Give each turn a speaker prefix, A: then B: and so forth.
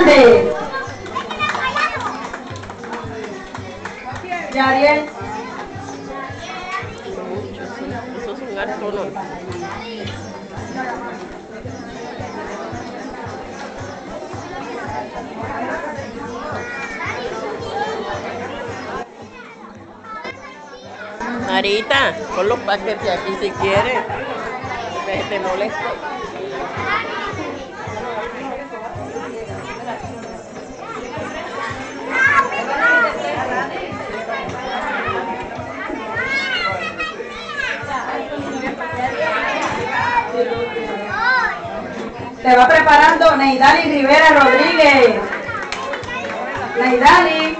A: Hernández. Yariel.
B: Eso es un alto honor. Marita, pon los paquetes aquí si quieres. Que te moleste.
A: Se va preparando Neidali Rivera Rodríguez. Neidali.